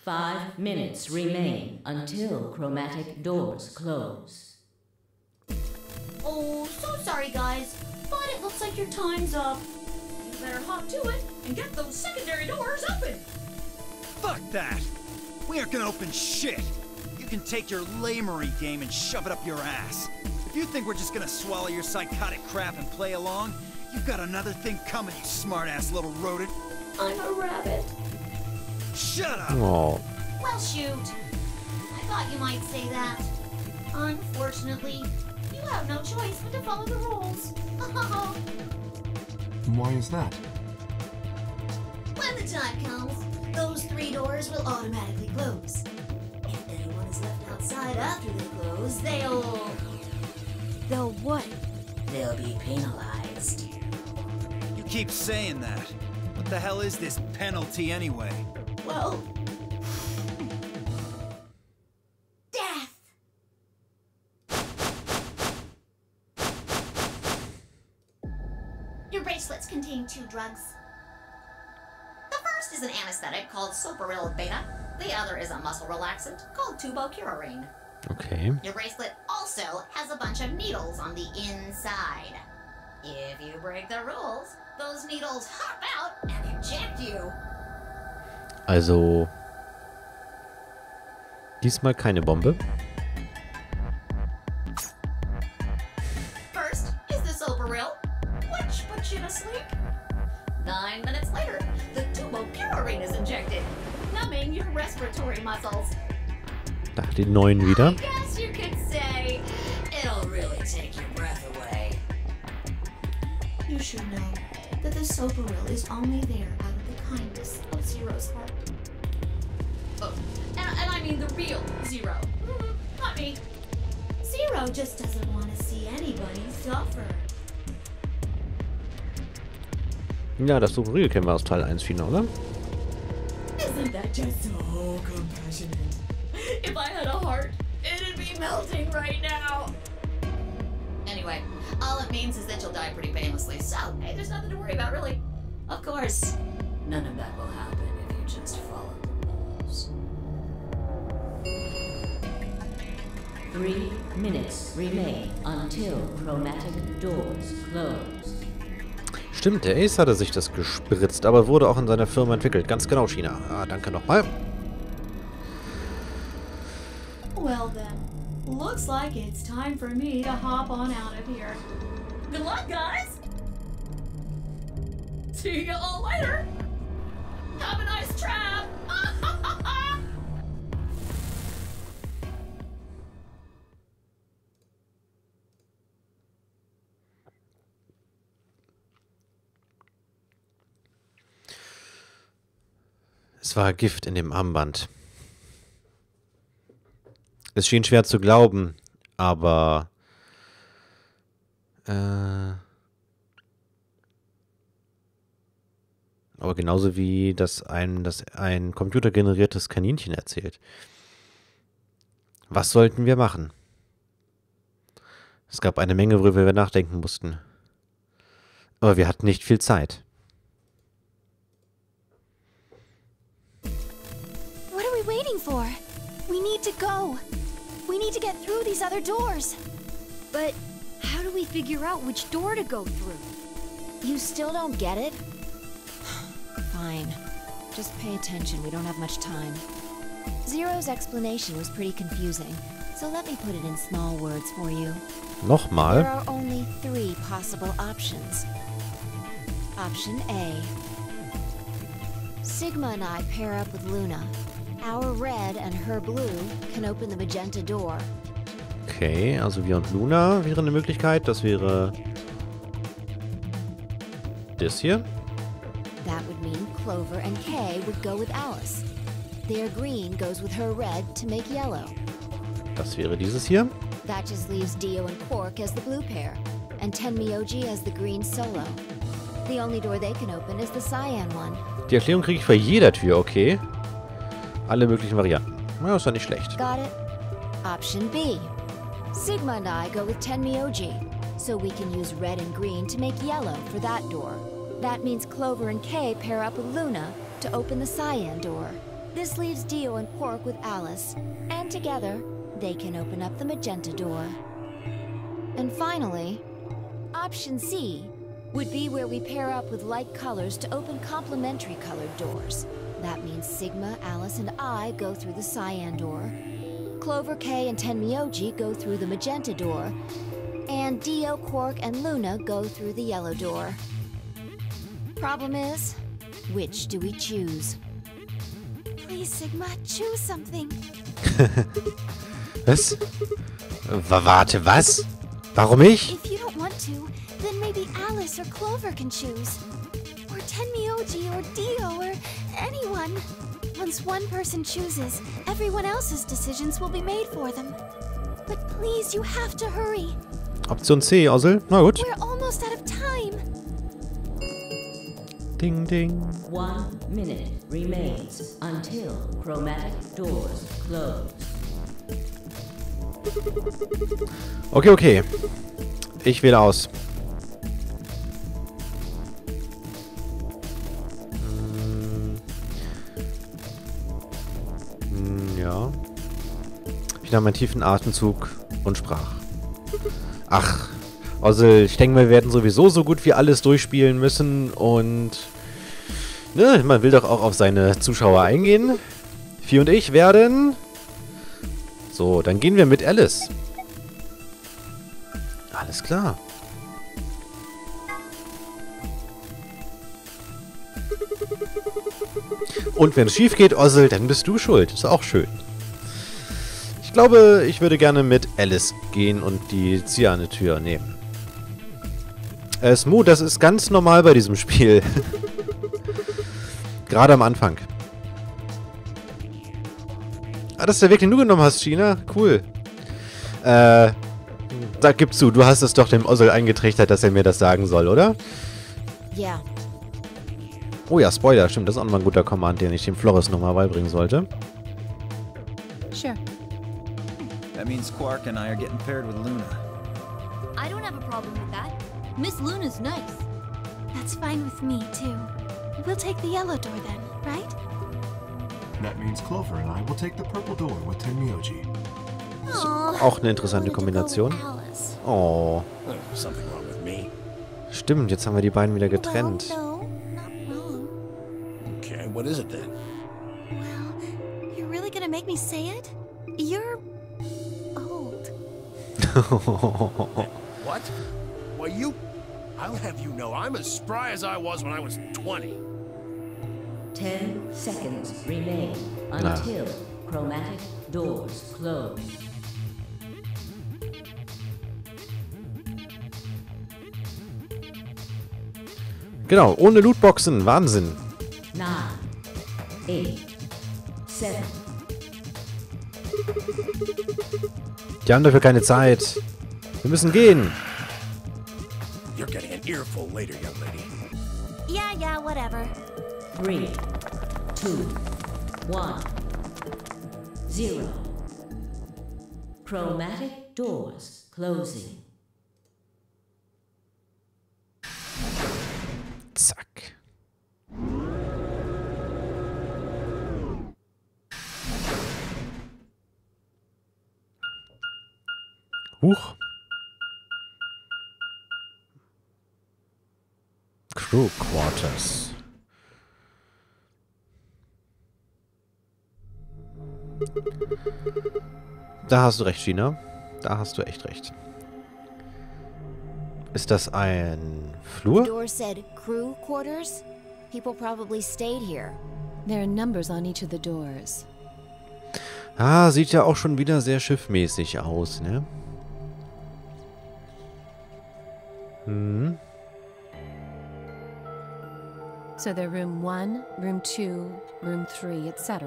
5 minutes remain until chromatic doors close. Oh, so sorry, guys, but it looks like your time's up. You better hop to it and get those secondary doors open. Fuck that! We aren't gonna open shit! You can take your lamery game and shove it up your ass. If you think we're just gonna swallow your psychotic crap and play along, you've got another thing coming, you smart-ass little rodent. I'm a rabbit. Shut up! Oh. Well, shoot. I thought you might say that. Unfortunately, you have no choice but to follow the rules. Why is that? When the time comes, those 3 doors will automatically close. If anyone is left outside after they close, they'll what? They'll be penalized. You keep saying that. What the hell is this penalty anyway? Well, death. Your bracelets contain 2 drugs. The first is an anesthetic called Soparil Beta. The other is a muscle relaxant called Tubocurarine. Okay. Your bracelet also has a bunch of needles on the inside. If you break the rules, those needles hop out and inject you. Also, diesmal keine Bombe. First is the Soparil, which puts you to sleep. 9 minutes later, the Tubocurarine is injected, numbing your respiratory muscles. Da, den neuen wieder. I guess you could say it'll really take your breath away. You should know that the Soparil is only there out of the kindness of Zero's heart. Oh, and I mean the real Zero. Not me. Zero just doesn't want to see anybody suffer. Ja, das Soparil kennen wir aus Teil 1 Final, oder? Isn't that just so compassionate? If I had a heart, it'd be melting right now. Anyway, all it means is that you'll die pretty painlessly, so hey, there's nothing to worry about, really. Of course, none of that will happen if you just follow the rules. 3 minutes remain until chromatic doors close. Stimmt, der Ace hatte sich das gespritzt, aber wurde auch in seiner Firma entwickelt. Ganz genau, China. Ah, danke nochmal. Well then, looks like it's time for me to hop on out of here. Good luck, guys! See you all later! Have a nice trap! Es war Gift in dem Armband. Es schien schwer zu glauben, aber genauso wie das ein computergeneriertes Kaninchen erzählt. Was sollten wir machen? Es gab eine Menge, worüber wir nachdenken mussten. Aber wir hatten nicht viel Zeit. What are we waiting for? We need to go. We need to get through these other doors. But how do we figure out which door to go through? You still don't get it? Fine. Just pay attention, we don't have much time. Zero's explanation was pretty confusing, so let me put it in small words for you. Nochmal. There are only 3 possible options. Option A. Sigma and I pair up with Luna. Our red and her blue can open the magenta door. Okay, also wir und Luna wäre eine Möglichkeit. Das wäre das hier. That would mean Clover and Kay would go with Alice. Their green goes with her red to make yellow. Das wäre dieses hier. That just leaves Dio and Quark as the blue pair, and Tenmyoji as the green solo. The only door they can open is the cyan one. Die Erklärung kriege ich bei jeder Tür, okay. Alle möglichen Varianten. Na, ist ja nicht schlecht. Got it? Option B. Sigma and I go with Tenmyoji, so we can use red and green to make yellow for that door. That means Clover and Kay pair up with Luna to open the cyan door. This leaves Dio and Quark with Alice, and together, they can open up the magenta door. And finally, option C would be where we pair up with like colors to open complementary colored doors. That means Sigma, Alice, and I go through the cyan door. Clover, K, and Tenmyoji go through the magenta door. And Dio, Quark, and Luna go through the yellow door. Problem is, which do we choose? Please, Sigma, choose something. Was? Warte, was? Warum ich? If you don't want to, then maybe Alice or Clover can choose. Or Tenmyoji or Dio or anyone. Once one person chooses, everyone else's decisions will be made for them. But please, you have to hurry. Option C, Ozel. Na gut. We're almost out of time. Ding, ding. 1 minute remains until chromatic doors close. Okay, okay. Ich wähle aus. Ja. Ich nahm einen tiefen Atemzug und sprach. Ach, Ozel, ich denke, wir werden sowieso so gut wie alles durchspielen müssen und... Ne, man will doch auch auf seine Zuschauer eingehen. Vieh und ich werden... So, dann gehen wir mit Alice. Alles klar. Und wenn es schief geht, Ozel, dann bist du schuld. Ist auch schön. Ich glaube, ich würde gerne mit Alice gehen und die Cyane-Tür nehmen. Smoo, das ist ganz normal bei diesem Spiel. Gerade am Anfang. Ah, das ist der Weg, den du genommen hast, China. Cool. Sag, gib zu, du hast es doch dem Ozel eingetrichtert, dass er mir das sagen soll, oder? Ja. Oh ja, Spoiler, stimmt, das ist auch nochmal ein guter Command, den ich dem Flores nochmal beibringen sollte. Sure. That means Quark and I are getting paired with Luna. I don't have a problem with that. Miss Luna's nice. That's fine with me, too. We'll take the yellow door then, right? That means Clover and I will take the purple door with Tenmyoji. Auch eine interessante Kombination. Oh. Something wrong with me. Stimmt, jetzt haben wir die beiden wieder getrennt. Well, no, not wrong. Okay, what is it then? Well, you're really gonna make me say it? You're... old. What? Why, you... I'll have you know, I'm as spry as I was when I was 20. 10 seconds remain until chromatic doors close. Genau, ohne Lootboxen. Wahnsinn. 9, 8, 7. Die haben dafür keine Zeit. Wir müssen gehen. You're getting an earful later, young lady. Yeah, whatever. 3, 2, 1, 0. Chromatic doors closing. Zack. Huch. Crew Quarters. Da hast du recht, China. Da hast du echt recht. Ist das ein Flur? The door said crew quarters. People probably stayed here. There are numbers on each of the doors. Ah, sieht ja auch schon wieder sehr schiffmäßig aus, ne? Hm. So they're room 1, room 2, room 3, etc.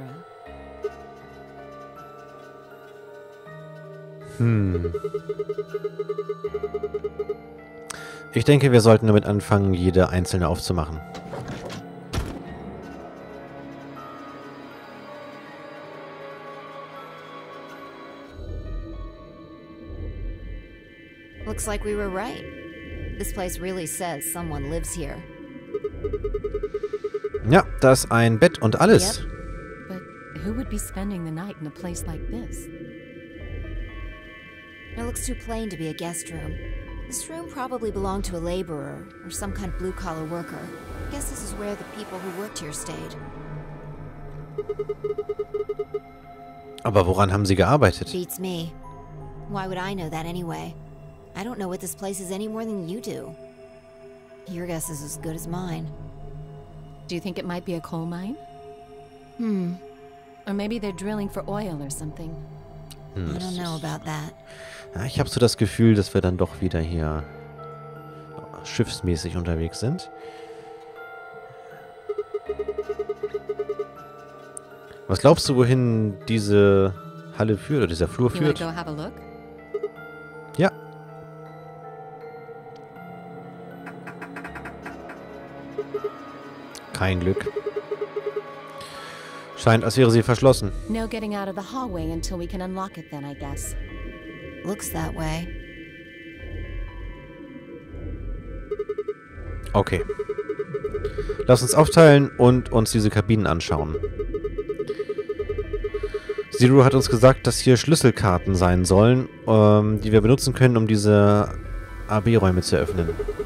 Ich denke, wir sollten damit anfangen, jede einzelne aufzumachen. Looks like we were right. This place really says someone lives here. Ja, da ist ein Bett und alles. But Who would be spending the night in a place like this? It looks too plain to be a guest room. This room probably belonged to a laborer, or some kind of blue-collar worker. I guess this is where the people who worked here stayed. Aber woran haben sie gearbeitet? Beats me. Why would I know that anyway? I don't know what this place is any more than you do. Your guess is as good as mine. Do you think it might be a coal mine? Or maybe they're drilling for oil or something. I don't know about that. Ja, ich habe so das Gefühl, dass wir dann doch wieder hier schiffsmäßig unterwegs sind. Was glaubst du, wohin diese Halle führt oder dieser Flur You wanna führt? go have a look? Ja. Kein Glück. Scheint, als wäre sie verschlossen. No getting out of the hallway until we can unlock it then, I guess. Looks that way. Okay. Lass uns aufteilen und uns diese Kabinen anschauen. Zero hat uns gesagt, dass hier Schlüsselkarten sein sollen, die wir benutzen können, um diese AB-Räume zu öffnen.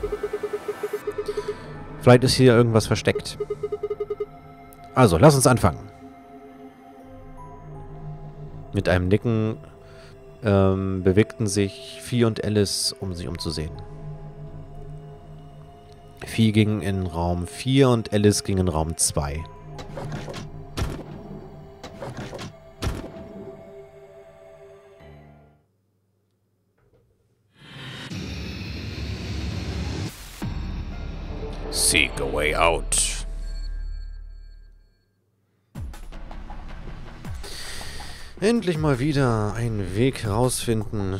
Vielleicht ist hier irgendwas versteckt. Also, lass uns anfangen. Mit einem Nicken bewegten sich Fi und Alice, um sich umzusehen. Fi ging in Raum 4 und Alice ging in Raum 2. Seek a way out. Endlich mal wieder einen Weg herausfinden.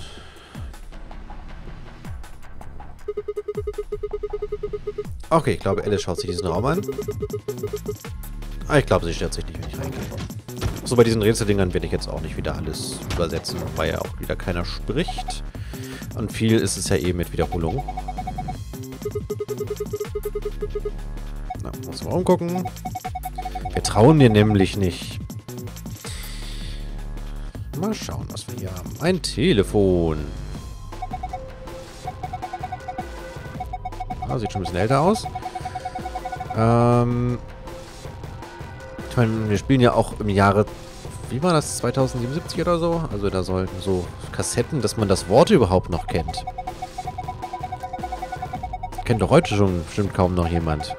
Okay, ich glaube, Alice schaut sich diesen Raum an. Ah, ich glaube, sie stört sich nicht, wenn ich reingehe. So, bei diesen Rätseldingern werde ich jetzt auch nicht wieder alles übersetzen, weil ja auch wieder keiner spricht. Und viel ist es ja eben mit Wiederholung. Na, muss mal umgucken. Wir trauen dir nämlich nicht. Mal schauen, was wir hier haben. Ein Telefon. Ah, sieht schon ein bisschen älter aus. Ich meine, wir spielen ja auch im Jahre, wie war das, 2077 oder so? Also da sollten so Kassetten, dass man das Wort überhaupt noch kennt. Kennt doch heute schon bestimmt kaum noch jemand.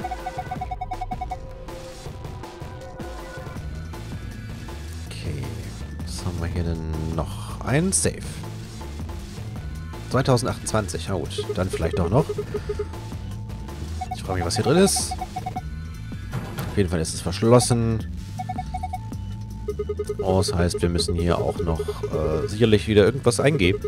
Okay, was haben wir hier denn noch? Ein Safe. 2028, ja gut, dann vielleicht doch noch. Ich frage mich, was hier drin ist. Auf jeden Fall ist es verschlossen. Oh, das heißt, wir müssen hier auch noch sicherlich wieder irgendwas eingeben.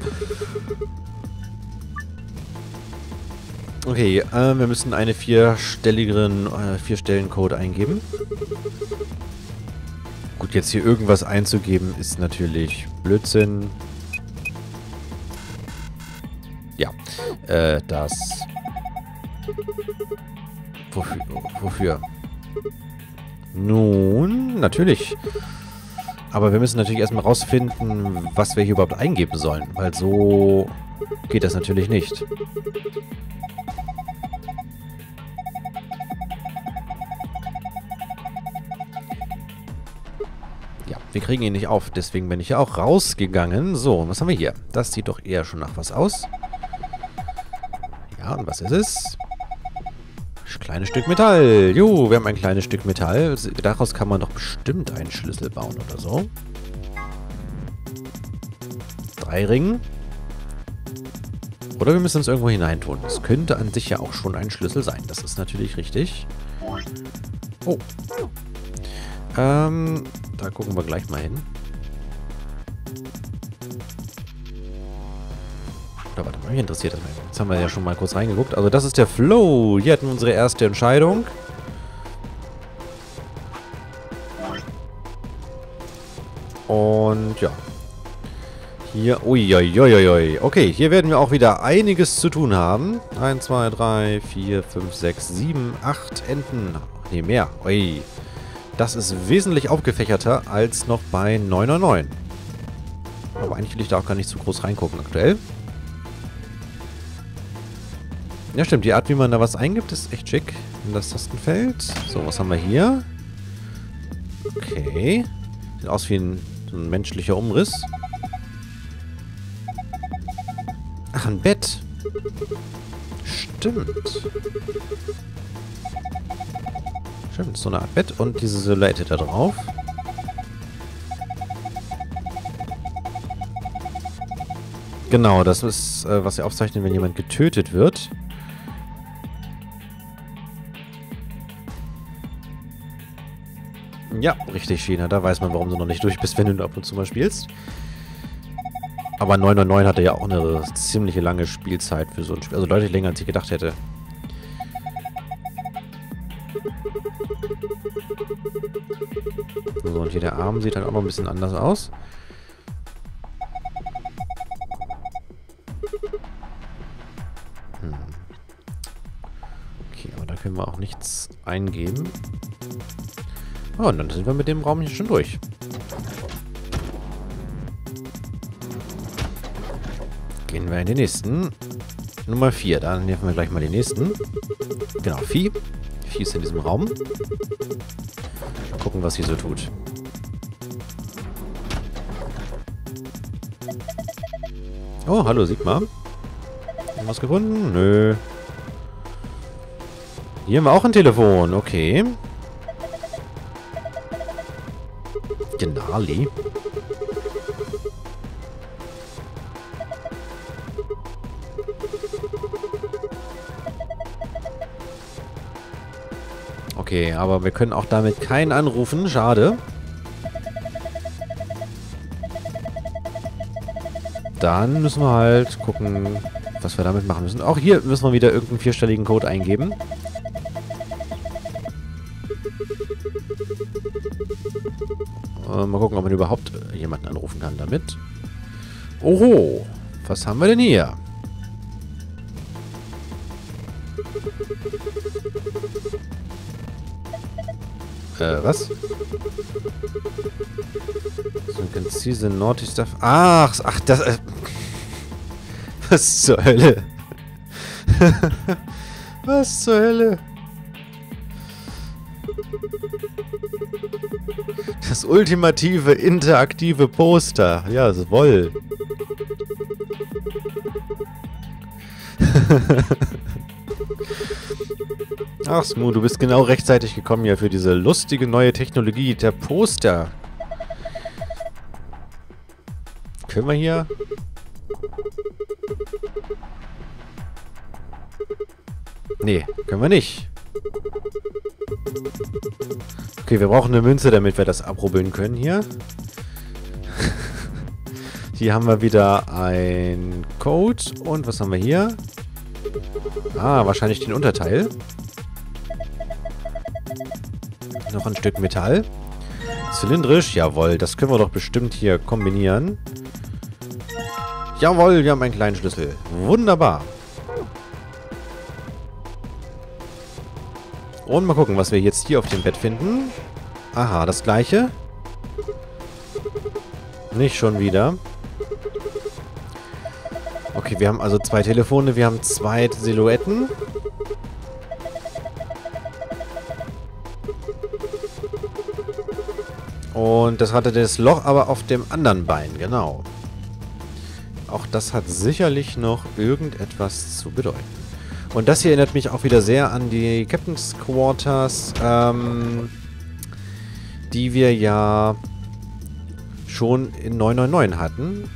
Okay, wir müssen einen vierstelligen-Code eingeben. Gut, jetzt hier irgendwas einzugeben, ist natürlich Blödsinn. Ja, das... Wofür? Nun, natürlich. Aber wir müssen natürlich erstmal rausfinden, was wir hier überhaupt eingeben sollen. Weil so geht das natürlich nicht. Ja, wir kriegen ihn nicht auf. Deswegen bin ich ja auch rausgegangen. So, was haben wir hier? Das sieht doch eher schon nach was aus. Ja, und was ist es? Kleines Stück Metall. Jo, wir haben ein kleines Stück Metall. Daraus kann man doch bestimmt einen Schlüssel bauen oder so. 3 Ringen. Oder wir müssen uns irgendwo hineintun. Das könnte an sich ja auch schon ein Schlüssel sein. Das ist natürlich richtig. Oh. Da gucken wir gleich mal hin. Oder warte mal, mich interessiert das mal. Jetzt haben wir ja schon mal kurz reingeguckt. Also das ist der Flow. Hier hatten wir unsere erste Entscheidung. Und ja. Hier, uiuiuiui. Okay, hier werden wir auch wieder einiges zu tun haben. 1, 2, 3, 4, 5, 6, 7, 8 Enten. Ne, mehr. Ui. Das ist wesentlich aufgefächerter als noch bei 999. Aber eigentlich will ich da auch gar nicht so groß reingucken aktuell. Ja, stimmt. Die Art, wie man da was eingibt, ist echt schick. In das Tastenfeld. So, was haben wir hier? Okay. Sieht aus wie ein menschlicher Umriss. Ach, ein Bett. Stimmt. Stimmt, so eine Art Bett und diese Silhouette da drauf. Genau, das ist, was sie aufzeichnen, wenn jemand getötet wird. Ja, richtig, China. Da weiß man, warum du noch nicht durch bist, wenn du ab und zu mal spielst. Aber 999 hatte ja auch eine ziemlich lange Spielzeit für so ein Spiel. Also deutlich länger, als ich gedacht hätte. So, und hier der Arm sieht halt auch noch ein bisschen anders aus. Okay, aber da können wir auch nichts eingeben. Oh, und dann sind wir mit dem Raum hier schon durch. Gehen wir in den nächsten. Nummer 4. Dann nehmen wir gleich mal den nächsten. Genau, Vieh. Vieh ist in diesem Raum. Mal gucken, was sie so tut. Oh, hallo Sigma. Irgendwas gefunden? Nö. Hier haben wir auch ein Telefon. Okay. Genali. Okay, aber wir können auch damit keinen anrufen. Schade. Dann müssen wir halt gucken, was wir damit machen müssen. Auch hier müssen wir wieder irgendeinen 4-stelligen Code eingeben. Mal gucken, ob man überhaupt jemanden anrufen kann damit. Oho, was haben wir denn hier? Was? So you can see the naughty stuff. Ach, das... was zur Hölle? Was zur Hölle? Das ultimative interaktive Poster. Ja, jawohl. Ach, Smoo, du bist genau rechtzeitig gekommen hier für diese lustige neue Technologie, der Poster. Können wir hier... Nee, können wir nicht. Okay, wir brauchen eine Münze, damit wir das abrubbeln können hier. Hier haben wir wieder ein Code. Und was haben wir hier? Ah, wahrscheinlich den Unterteil. Noch ein Stück Metall. Zylindrisch, jawohl. Das können wir doch bestimmt hier kombinieren. Jawohl, wir haben einen kleinen Schlüssel. Wunderbar. Und mal gucken, was wir jetzt hier auf dem Bett finden. Aha, das gleiche. Nicht schon wieder. Okay, wir haben also 2 Telefone, wir haben 2 Silhouetten. Und das hatte das Loch aber auf dem anderen Bein, genau. Auch das hat sicherlich noch irgendetwas zu bedeuten. Und das hier erinnert mich auch wieder sehr an die Captain's Quarters, die wir ja schon in 999 hatten.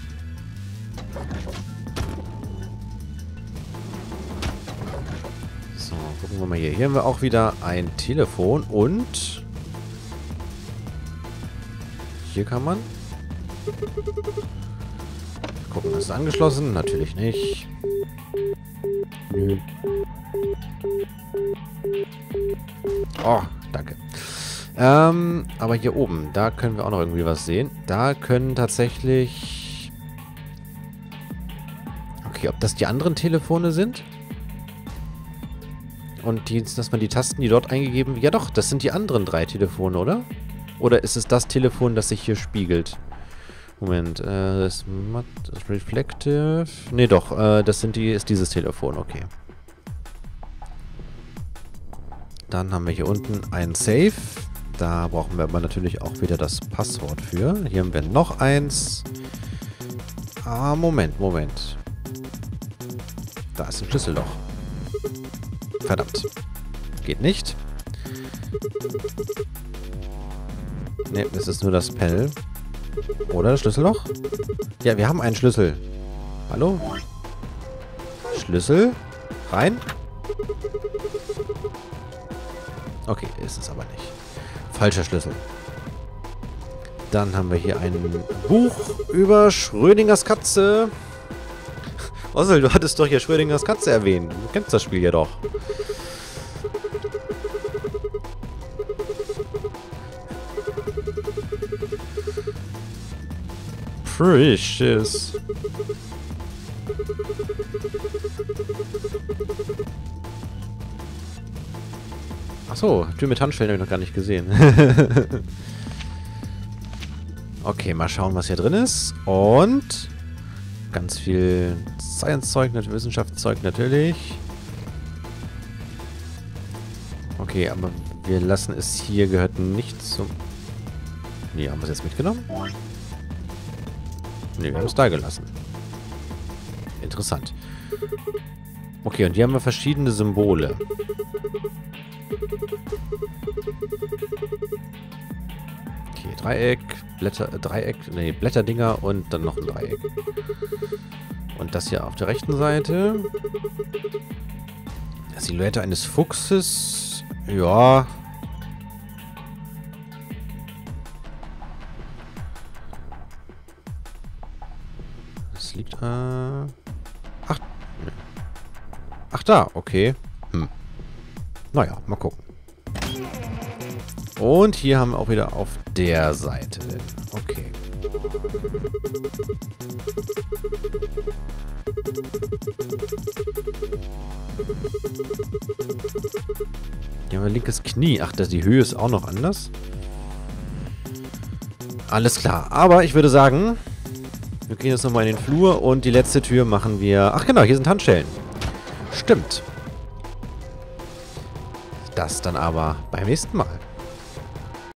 So, gucken wir mal hier. Hier haben wir auch wieder ein Telefon und hier kann man gucken, ist es angeschlossen? Natürlich nicht. Nö. Oh, danke. Aber hier oben, da können wir auch noch irgendwie was sehen. Da können tatsächlich... Okay, ob das die anderen Telefone sind? Und dass man die Tasten, die dort eingegeben... Ja doch, das sind die anderen 3 Telefone, oder? Oder ist es das Telefon, das sich hier spiegelt? Moment, das ist Reflective... Nee, doch, das ist dieses Telefon, okay. Dann haben wir hier unten ein Safe. Da brauchen wir aber natürlich auch wieder das Passwort für. Hier haben wir noch eins. Ah, Moment. Da ist ein Schlüsselloch. Verdammt. Geht nicht. Ne, das ist nur das Panel. Oder das Schlüsselloch? Ja, wir haben einen Schlüssel. Hallo? Schlüssel? Rein? Okay, ist es aber nicht. Falscher Schlüssel. Dann haben wir hier ein Buch über Schrödingers Katze. Ossel, du hattest doch hier Schrödingers Katze erwähnt. Du kennst das Spiel ja doch. Precious. Achso, Tür mit Handschellen habe ich noch gar nicht gesehen. Okay, mal schauen, was hier drin ist. Und ganz viel Science-Zeug, Wissenschaftszeug natürlich. Okay, aber wir lassen es hier, gehört nicht zum... Nee, haben wir es jetzt mitgenommen? Nee, wir haben es da gelassen. Interessant. Okay, und hier haben wir verschiedene Symbole. Okay, Dreieck, Blätterdinger und dann noch ein Dreieck. Und das hier auf der rechten Seite. Silhouette eines Fuchses. Ja. Das liegt... Ach. Ach da, okay. Naja, mal gucken. Und hier haben wir auch wieder auf der Seite. Okay. Hier haben wir linkes Knie. Ach, die Höhe ist auch noch anders. Alles klar. Aber ich würde sagen, wir gehen jetzt nochmal in den Flur und die letzte Tür machen wir... Ach genau, hier sind Handschellen. Stimmt. Das dann aber beim nächsten Mal.